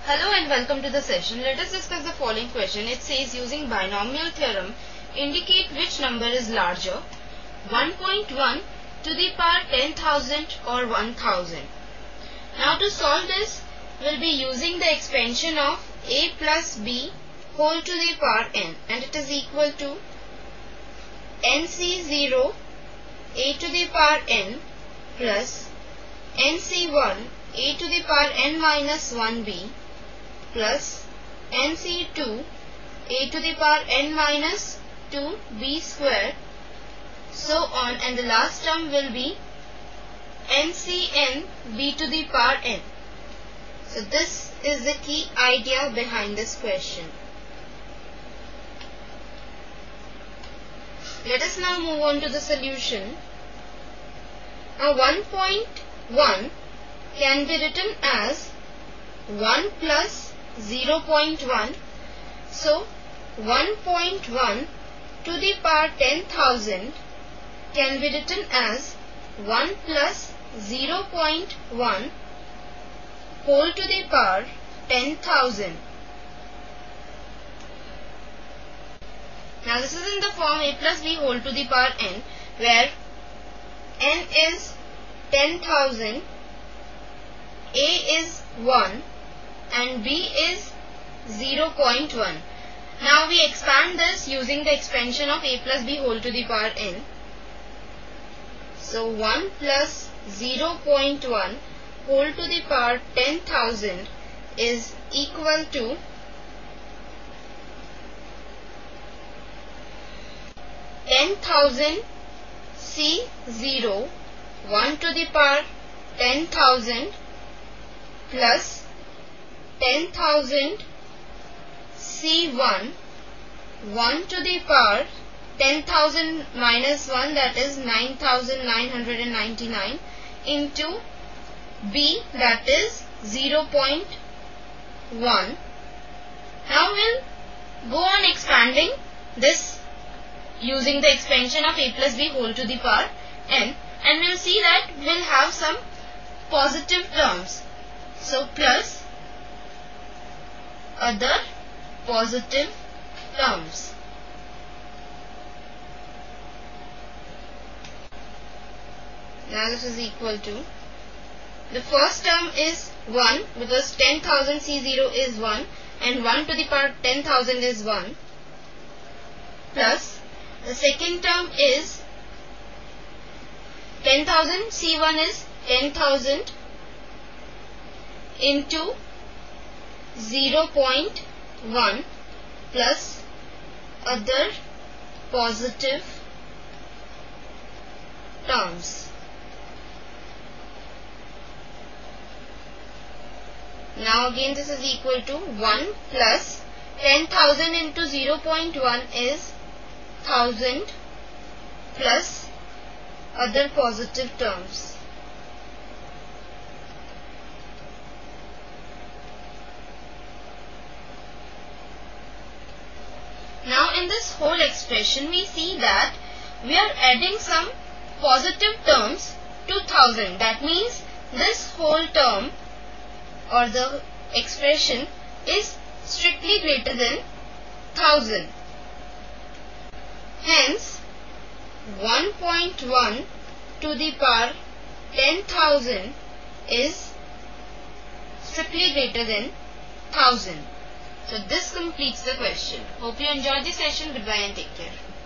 Hello and welcome to the session. Let us discuss the following question. It says using binomial theorem, indicate which number is larger, 1.1 to the power 10,000 or 1,000. Now to solve this, we'll be using the expansion of a plus b whole to the power n, and it is equal to nc0 a to the power n plus nc1 a to the power n minus 1b plus nc2 a to the power n minus 2b square, so on, and the last term will be ncn b to the power n. So this is the key idea behind this question. Let us now move on to the solution. Now 1.1 can be written as 1 plus 0.1. So 1.1 to the power 10,000 can be written as 1 plus 0.1 whole to the power 10,000. Now this is in the form a plus b whole to the power n, where n is 10,000, a is 1 and b is 0.1. Now we expand this using the expansion of a plus b whole to the power n. So 1 plus 0.1 whole to the power 10,000 is equal to 10,000 C0 1 to the power 10,000 plus 10,000 C1 1 to the power 10,000 minus 1, that is 9,999, into b, that is 0.1. Now we'll go on expanding this using the expansion of a plus b whole to the power n, and we'll see that we'll have some positive terms. So plus other positive terms. Now this is equal to, the first term is 1 because 10,000 C0 is 1 and 1 to the power 10,000 is 1, plus the second term is 10,000 C1 is 10,000 into 0.1 plus other positive terms. Now again this is equal to 1 plus 10,000 into 0.1 is 1,000 plus other positive terms. Now in this whole expression we see that we are adding some positive terms to 1,000. That means this whole term or the expression is strictly greater than 1,000. Hence 1.1 to the power 10,000 is strictly greater than 1,000. So this completes the question. Hope you enjoyed the session. Goodbye and take care.